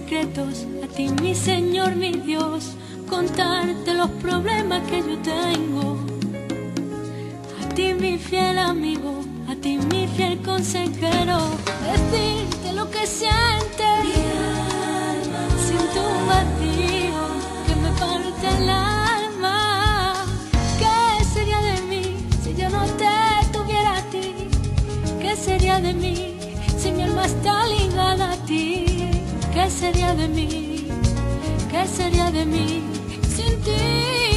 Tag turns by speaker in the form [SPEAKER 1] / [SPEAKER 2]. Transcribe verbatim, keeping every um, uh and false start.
[SPEAKER 1] secretos, a ti mi Señor, mi Dios, contarte los problemas que yo tengo. A ti mi fiel amigo, a ti mi fiel consejero, decirte lo que siente mi alma. Siento un vacío que me parte el alma. ¿Qué sería de mí si yo no te tuviera a ti? ¿Qué sería de mí si mi alma está ligada a ti? ¿Qué sería de mí? ¿Qué sería de mí sin ti?